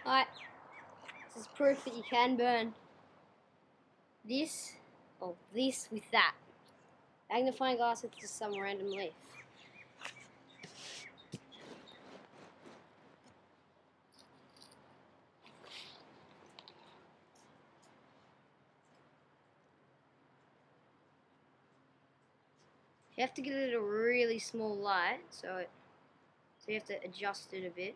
Alright, this is proof that you can burn this or this with that. Magnifying glass with just some random leaf. You have to get it at a really small light, so you have to adjust it a bit.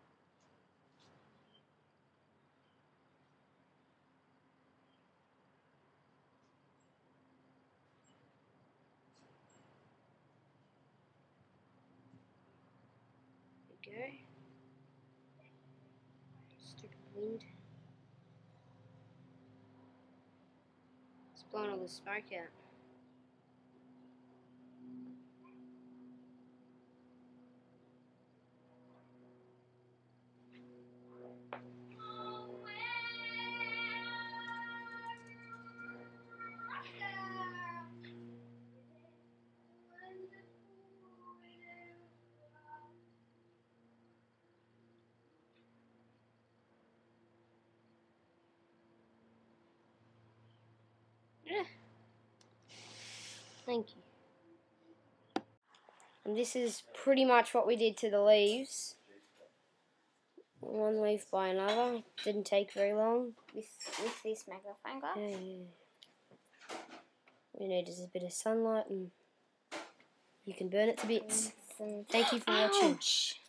There we go. Stupid wind. It's blowing all the smoke out. Yeah. Thank you. And this is pretty much what we did to the leaves. One leaf by another. Didn't take very long. With this magnifying glass? Yeah. We need is a bit of sunlight and you can burn it to bits. Thank you for watching.